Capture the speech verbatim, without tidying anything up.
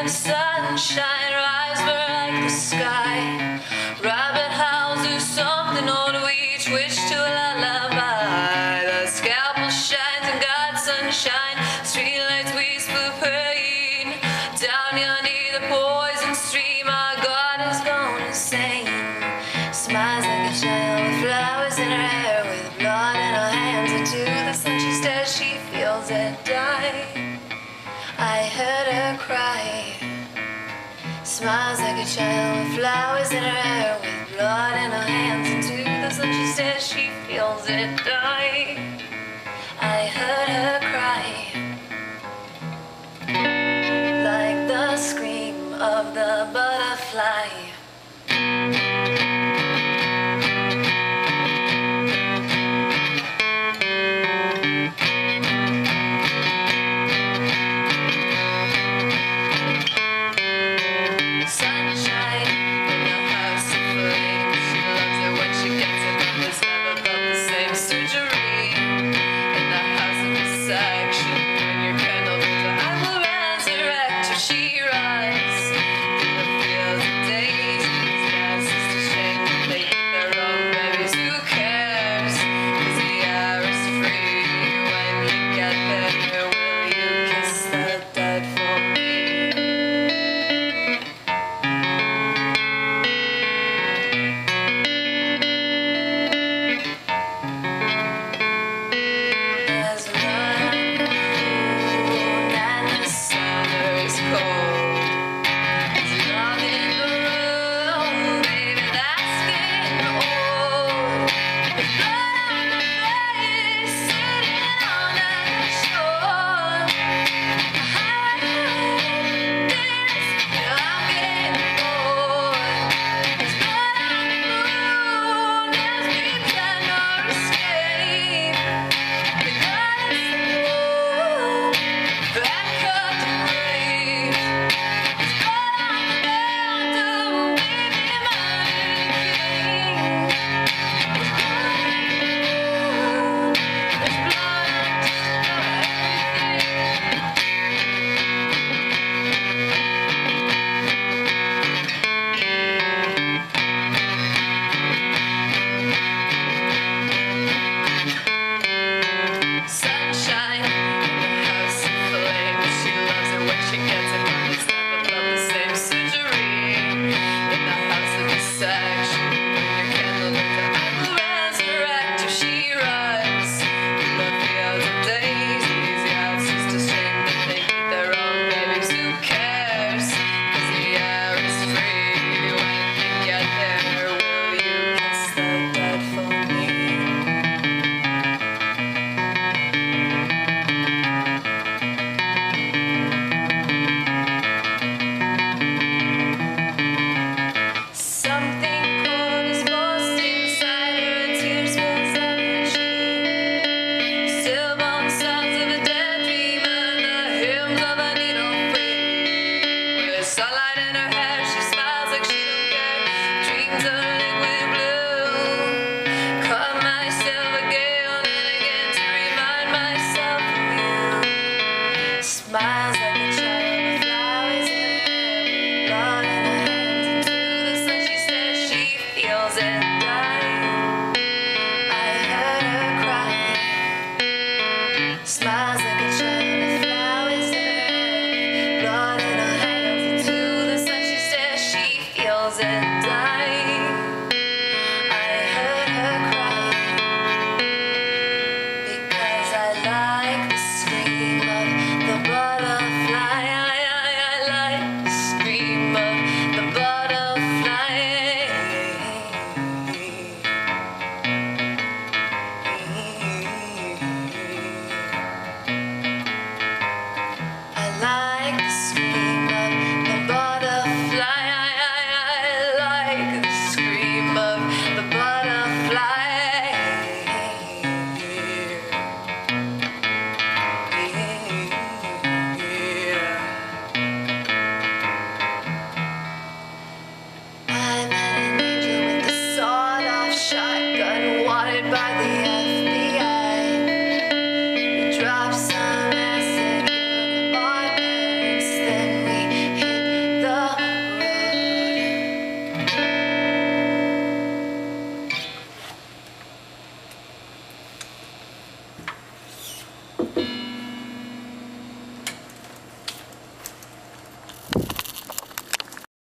Sunshine, rise where like the sky. Rabbit howls do something old, we twitch to a lullaby. The scalpel shines and God's sunshine. Streetlights whisper pain. Down yonder the poison stream, our God has gone insane. Smiles like a child with flowers in her hair, with blood in her hands. Into the sun she stares, she feels it die. I heard her cry. Smiles like a child with flowers in her hair, with blood in her hands. Into the sun she stares, she feels it die. I heard her cry, like the scream of the butterfly.